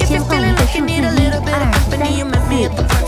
先换一个数字1、2、3、4。